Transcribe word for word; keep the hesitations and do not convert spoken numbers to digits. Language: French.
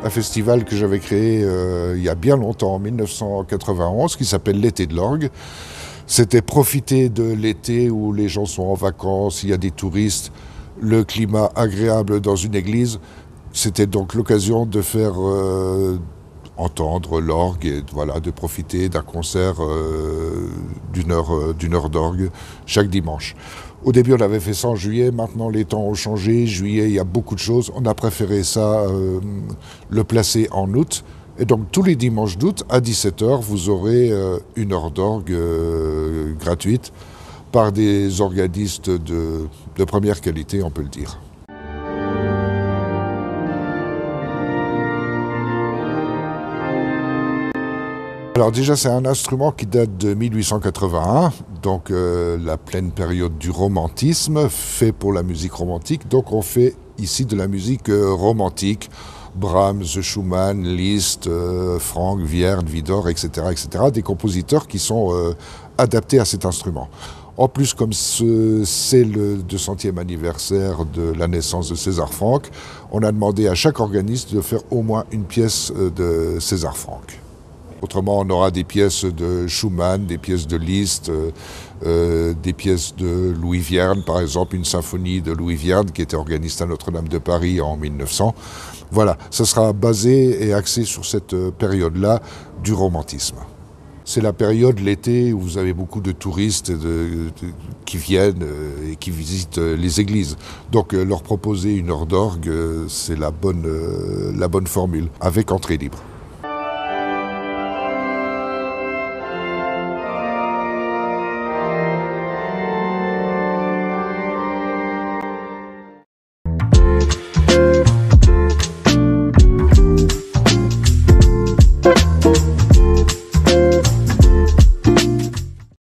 un festival que j'avais créé euh, il y a bien longtemps, en mille neuf cent quatre-vingt-onze, qui s'appelle l'été de l'orgue. C'était profiter de l'été où les gens sont en vacances, il y a des touristes, le climat agréable dans une église. C'était donc l'occasion de faire euh, entendre l'orgue et voilà, de profiter d'un concert euh, d'une heure, euh, d'une heure d'orgue chaque dimanche. Au début, on avait fait ça en juillet, maintenant les temps ont changé. Juillet, il y a beaucoup de choses. On a préféré ça, euh, le placer en août. Et donc tous les dimanches d'août, à dix-sept heures, vous aurez euh, une heure d'orgue euh, gratuite par des organistes de, de première qualité, on peut le dire. Alors déjà, c'est un instrument qui date de mille huit cent quatre-vingt-un, donc euh, la pleine période du romantisme, fait pour la musique romantique. Donc on fait ici de la musique euh, romantique, Brahms, Schumann, Liszt, euh, Franck, Vierne, Widor, et cetera, et cetera, des compositeurs qui sont euh, adaptés à cet instrument. En plus, comme ce, c'est le deux centième anniversaire de la naissance de César Franck, on a demandé à chaque organiste de faire au moins une pièce de César Franck. Autrement, on aura des pièces de Schumann, des pièces de Liszt, euh, euh, des pièces de Louis Vierne, par exemple, une symphonie de Louis Vierne qui était organiste à Notre-Dame de Paris en mille neuf cents. Voilà, ça sera basé et axé sur cette période-là du romantisme. C'est la période, l'été, où vous avez beaucoup de touristes de, de, qui viennent euh, et qui visitent euh, les églises. Donc euh, leur proposer une heure d'orgue, euh, c'est la bonne, euh, la bonne formule, avec entrée libre.